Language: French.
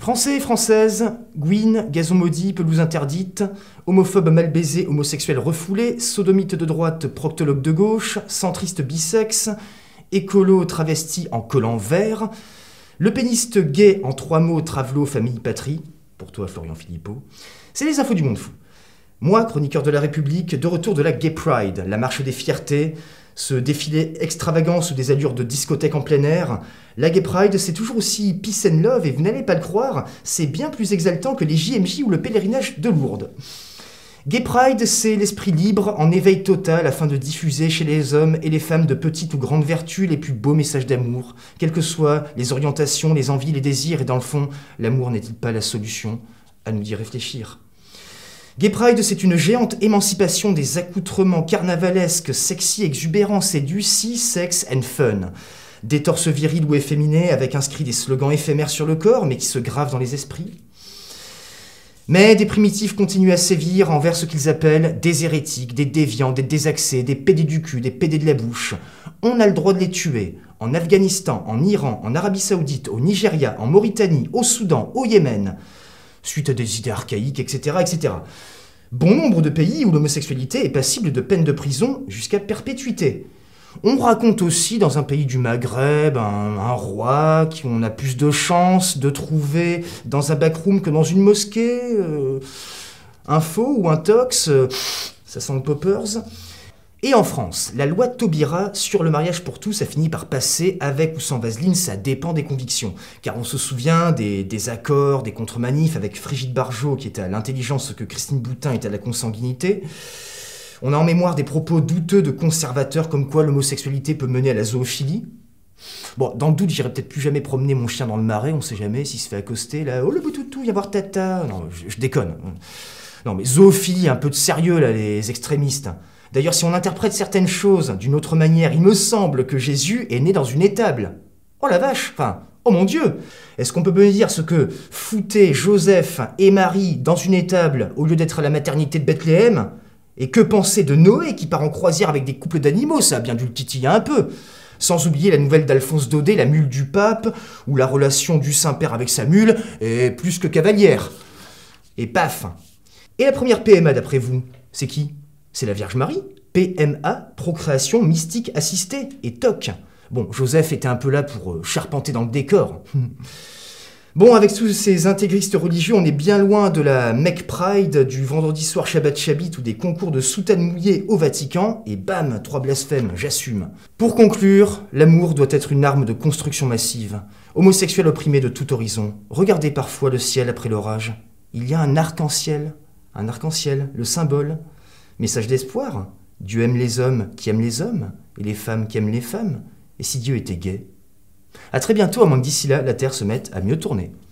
Français et Françaises, Gouine, gazon maudit, pelouse interdite, homophobe mal baisé, homosexuel refoulé, sodomite de droite, proctologue de gauche, centriste bisexe, écolo travesti en collant vert, le péniste gay en 3 mots, travelot, famille, patrie, pour toi Florian Philippot, c'est les infos du monde fou. Moi, chroniqueur de la République, de retour de la Gay Pride, la marche des fiertés, ce défilé extravagant sous des allures de discothèque en plein air. La Gay Pride, c'est toujours aussi peace and love, et vous n'allez pas le croire, c'est bien plus exaltant que les JMJ ou le pèlerinage de Lourdes. Gay Pride, c'est l'esprit libre, en éveil total, afin de diffuser chez les hommes et les femmes de petites ou grandes vertus les plus beaux messages d'amour, quelles que soient les orientations, les envies, les désirs, et dans le fond, l'amour n'est-il pas la solution? À nous d'y réfléchir. Gay Pride, c'est une géante émancipation des accoutrements carnavalesques, sexy, exubérants, séduits, sex and fun. Des torses virils ou efféminés avec inscrits des slogans éphémères sur le corps, mais qui se gravent dans les esprits. Mais des primitifs continuent à sévir envers ce qu'ils appellent des hérétiques, des déviants, des désaxés, des pédés du cul, des pédés de la bouche. On a le droit de les tuer. En Afghanistan, en Iran, en Arabie Saoudite, au Nigeria, en Mauritanie, au Soudan, au Yémen, suite à des idées archaïques, etc., etc. Bon nombre de pays où l'homosexualité est passible de peine de prison jusqu'à perpétuité. On raconte aussi dans un pays du Maghreb un roi qui on a plus de chances de trouver dans un backroom que dans une mosquée, un faux ou un tox, ça sent le poppers. Et en France, la loi Taubira sur le mariage pour tous a fini par passer avec ou sans vaseline, ça dépend des convictions. Car on se souvient des accords, des contre-manifs avec Frigide Barjot qui était à l'intelligence ce que Christine Boutin était à la consanguinité. On a en mémoire des propos douteux de conservateurs comme quoi l'homosexualité peut mener à la zoophilie. Bon, dans le doute, j'irai peut-être plus jamais promener mon chien dans le marais, on sait jamais s'il se fait accoster là. Oh le boutoutou, viens voir tata. Non, je déconne. Non mais zoophilie, un peu de sérieux là, les extrémistes. D'ailleurs, si on interprète certaines choses d'une autre manière, il me semble que Jésus est né dans une étable. Oh la vache, enfin, oh mon Dieu! Est-ce qu'on peut me dire ce que foutaient Joseph et Marie dans une étable au lieu d'être à la maternité de Bethléem? Et que penser de Noé qui part en croisière avec des couples d'animaux? Ça a bien dû le titiller un peu. Sans oublier la nouvelle d'Alphonse Daudet, la mule du pape, où la relation du Saint-Père avec sa mule est plus que cavalière. Et paf! Et la première PMA d'après vous, c'est qui? C'est la Vierge Marie, PMA, procréation mystique assistée, et toc. Bon, Joseph était un peu là pour charpenter dans le décor. Bon, avec tous ces intégristes religieux, on est bien loin de la Mec Pride, du vendredi soir Shabbat Shabbat ou des concours de soutane mouillée au Vatican, et bam, 3 blasphèmes, j'assume. Pour conclure, l'amour doit être une arme de construction massive. Homosexuels opprimés de tout horizon, regardez parfois le ciel après l'orage. Il y a un arc-en-ciel, le symbole. Message d'espoir, Dieu aime les hommes qui aiment les hommes, et les femmes qui aiment les femmes. Et si Dieu était gay? À très bientôt, à moins que d'ici là, la Terre se mette à mieux tourner.